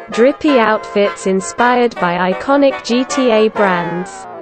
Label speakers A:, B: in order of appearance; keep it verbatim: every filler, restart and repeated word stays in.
A: Drippy outfits inspired by iconic G T A brands.